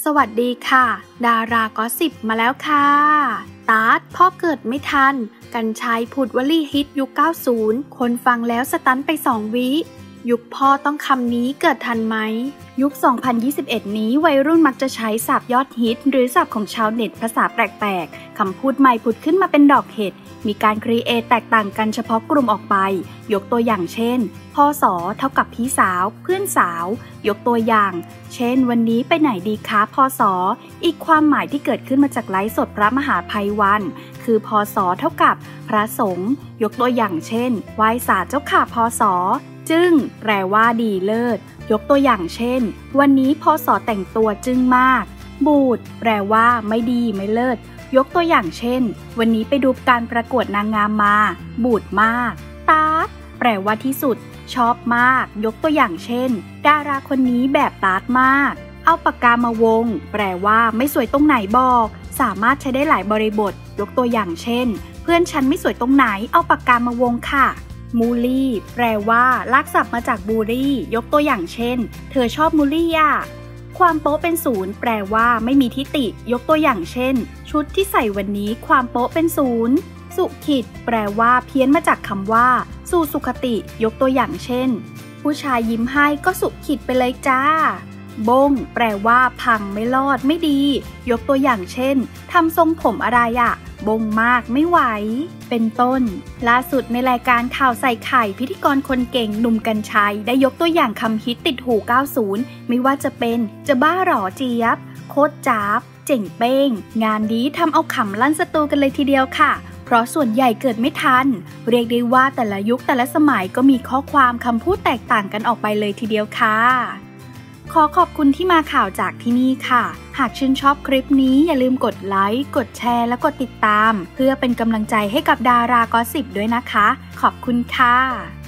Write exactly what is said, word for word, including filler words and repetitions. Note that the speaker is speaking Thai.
สวัสดีค่ะดารากอสซิปมาแล้วค่ะตาร์ทพ่อเกิดไม่ทันกรรชัยผุดวลีฮิตยุคเก้าสิบคนฟังแล้วสตันไปสองวิยุคพ่อต้องคำนี้เกิดทันไหมยุคสองพันยี่สิบเอ็ดนี้วัยรุ่นมักจะใช้ศัพท์ยอดฮิตหรือศัพท์ของชาวเน็ตภาษาแปลกๆคำพูดใหม่ผุดขึ้นมาเป็นดอกเห็ดมีการครีเอทแตกต่างกันเฉพาะกลุ่มออกไปยกตัวอย่างเช่นพศเท่ากับพี่สาวเพื่อนสาวยกตัวอย่างเช่นวันนี้ไปไหนดีคะพศอีกความหมายที่เกิดขึ้นมาจากไลฟ์สดพระมหาภัยวันคือพศเท่ากับพระสงฆ์ยกตัวอย่างเช่นไหว้ศาลเจ้าค่ะพศจึ้งแปลว่าดีเลิศยกตัวอย่างเช่นวันนี้พศแต่งตัวจึ้งมากบูดแปลว่าไม่ดีไม่เลิศยกตัวอย่างเช่นวันนี้ไปดูการประกวดนางงามมาบูดมากตาร์ทแปลว่าที่สุดชอบมากยกตัวอย่างเช่นดาราคนนี้แบบตาร์ทมากเอาปากกามาวงแปลว่าไม่สวยตรงไหนบอกสามารถใช้ได้หลายบริบทยกตัวอย่างเช่นเพื่อนฉันไม่สวยตรงไหนเอาปากกามาวงค่ะมูลี่แปลว่าลากศัพท์มาจากบูลลี่ยกตัวอย่างเช่นเธอชอบมูลี่อ่ะความโป๊ะเป็นศูนย์แปลว่าไม่มีทิฏฐิยกตัวอย่างเช่นชุดที่ใส่วันนี้ความโป๊ะเป็นศูนย์สุขิตแปลว่าเพี้ยนมาจากคำว่าสู่สุขติยกตัวอย่างเช่นผู้ชายยิ้มให้ก็สุขิตไปเลยจ้าบงแปลว่าพังไม่รอดไม่ดียกตัวอย่างเช่นทำทรงผมอะไรอะบงมากไม่ไหวเป็นต้นล่าสุดในรายการข่าวใส่ไข่พิธีกรคนเก่งหนุ่มกรรชัยได้ยกตัวอย่างคำฮิตติดหูเก้าสิบไม่ว่าจะเป็นจะบ้าหรอเจี๊ยบโคตรจ๊าบเจ๋งเป้งงานนี้ทำเอาขำลั่นสตูกันเลยทีเดียวค่ะเพราะส่วนใหญ่เกิดไม่ทันเรียกได้ว่าแต่ละยุคแต่ละสมัยก็มีข้อความคำพูดแตกต่างกันออกไปเลยทีเดียวค่ะขอขอบคุณที่มาข่าวจากที่นี่ค่ะหากชื่นชอบคลิปนี้อย่าลืมกดไลค์กดแชร์และกดติดตามเพื่อเป็นกำลังใจให้กับดารากอสซิปด้วยนะคะขอบคุณค่ะ